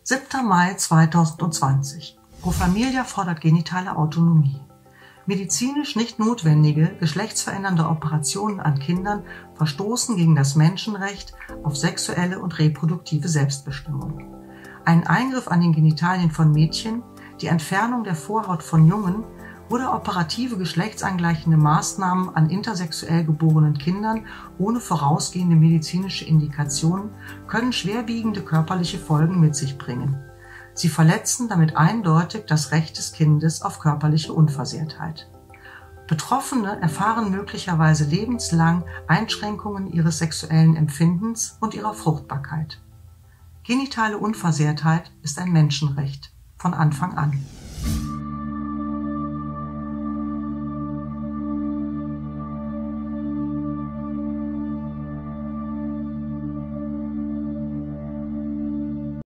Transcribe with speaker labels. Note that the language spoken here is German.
Speaker 1: 7. Mai 2020. Pro Familia fordert genitale Autonomie. Medizinisch nicht notwendige, geschlechtsverändernde Operationen an Kindern verstoßen gegen das Menschenrecht auf sexuelle und reproduktive Selbstbestimmung. Ein Eingriff an den Genitalien von Mädchen, die Entfernung der Vorhaut von Jungen oder operative geschlechtsangleichende Maßnahmen an intersexuell geborenen Kindern ohne vorausgehende medizinische Indikationen können schwerwiegende körperliche Folgen mit sich bringen. Sie verletzen damit eindeutig das Recht des Kindes auf körperliche Unversehrtheit. Betroffene erfahren möglicherweise lebenslang Einschränkungen ihres sexuellen Empfindens und ihrer Fruchtbarkeit. Genitale Unversehrtheit ist ein Menschenrecht von Anfang an.